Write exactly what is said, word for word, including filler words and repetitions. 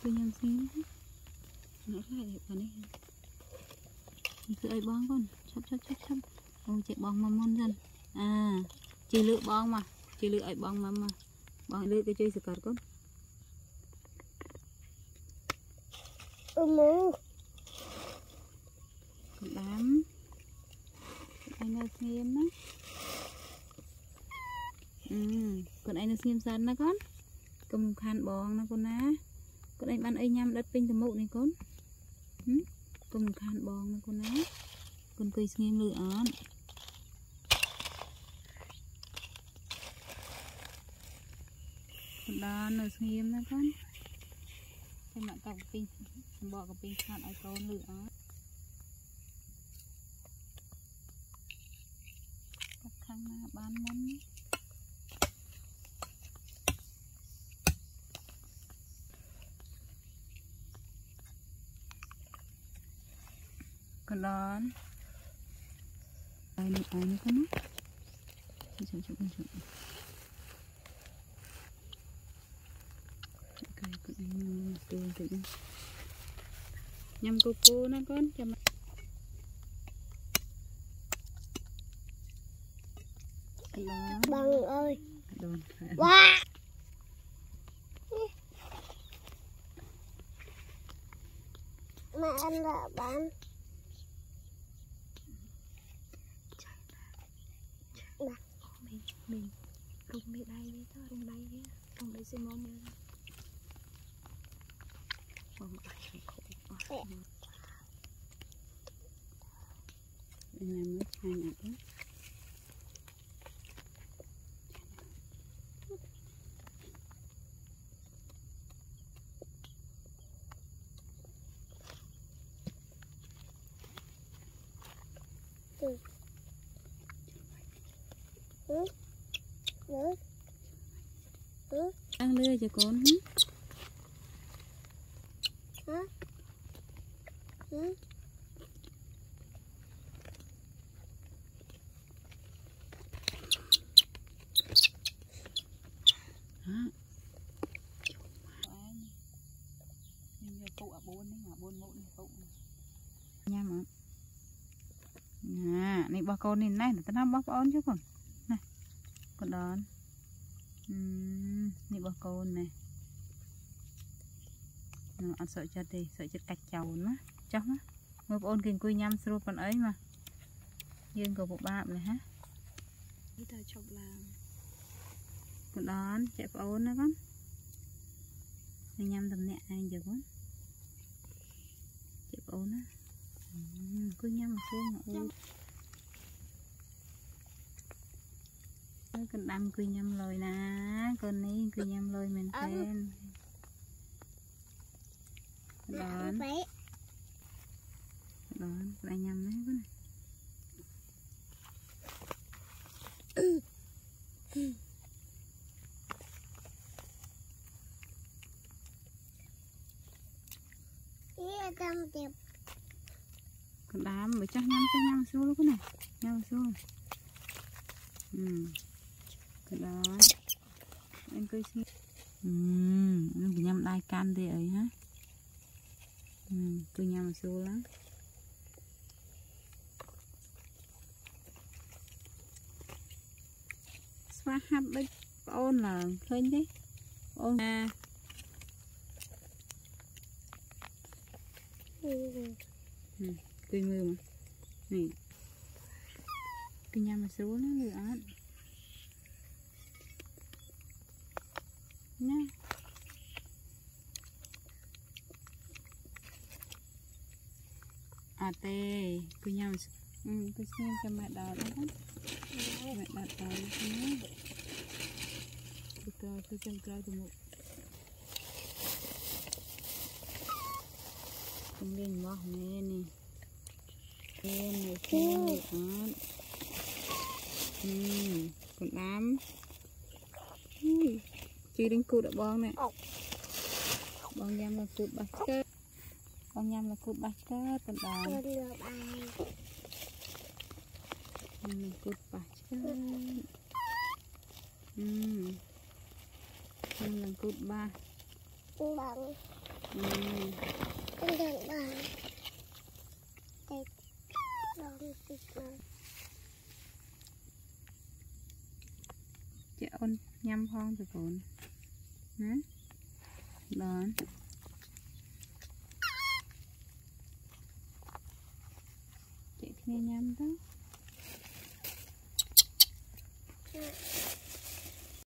cứ nhầm xíu nó lại vào đây cứ ấy bón con chắp chắp chắp chắp ôi chạy bong mà môn dần à chỉ lựa bong mà chỉ lựa ấy bong mà mà bong lựa cái chơi sự cật con ừ còn đám anh nó xem đó ừ còn anh nó xem sẵn đó con cầm khăn bong nó con ná con anh ăn ấy nhâm đất pin từ mụ này con ừ? Cầm khăn bong nó con ná con cây xem lửa án con đo nó xem đó con cái mặt cọc pin bỏ cái pin khăn ở con lửa án các khăn bán món con đón ai này ai này con á chụp chụp chụp chụp cái con anh tươi tự nhiên nhâm cô cô nó con cho mà bằng ơi đồn wow mẹ ăn là bán mình mình rung đi đây đi thôi rung đây đi rung đây xem món mình bông ai khổ quá bên nhà mới hai ngạt đó ừ ừ ừ ừ ăn lưa cho con hả ừ hả mình phụ ở bốn đấy mà bốn mụn phụ nha mà à này bà con này này tao năm bóc ón chứ còn này con đón uhm, này bà con này ăn sợi chật đi sợi chật cạch chầu nữa chóc á ngược ôn kinh cùi nhâm sưu còn ấy mà dương của bộ bạn này hả đi tao chọc làm con đón chạy vào ôn nữa con nhâm tầm nhẹ anh giờ con chạy vào ôn á cứ nhâm xuống con đâm cứ nhâm lôi nè con ní cứ nhâm lôi mình tên đón đón lại nhâm đấy con này con đám bởi chắc nhâm cho nhâm xuống lúc này nhâm xuống ừ con đó anh cứ xin ừ anh cứ nhâm đai can đi ấy hả ừ cứ nhâm xuống lắm xóa hấp đấy ôn là khơi đấy ôn à ừ tùy mưa mà này cái nhà mà xuống nó lửa ớt nha à tê cái nhà mà ừ tôi xem cho mẹ đào đó mẹ đặt đào nhé tôi coi tôi chân coi từ một không lên mỏ nè nè lên này xem lửa ớt ừ còn đám chị đến cụt ở bong này bong nhâm là cụt bạch kết bong nhâm là cụt bạch kết còn đám ừ, cụt bạch kết ừ nhâm là cụt ba Ừ. Con đừng bàn. Đây. Đón thịt này. Chị ôn nhâm phong từ cồn nè đón chị nghe nhâm đó.